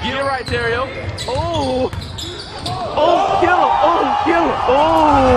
Get it right, Terrio. Oh! Oh, kill him! Oh, kill him! Oh!